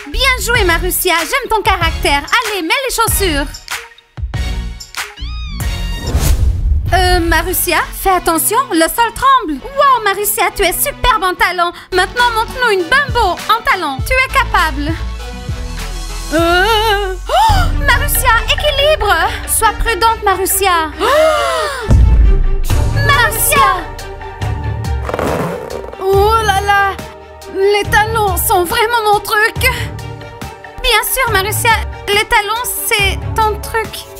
Bien joué, Marussia. J'aime ton caractère. Allez, mets les chaussures. Marussia, fais attention, le sol tremble. Wow, Marussia, tu es superbe en talon. Maintenant, montre-nous une bimbo en talon. Tu es capable. Oh, Marussia, équilibre. Sois prudente, Marussia. Marussia. Oh là là, les talons sont vraiment mon truc. Bien sûr, Marussia, les talons, c'est ton truc.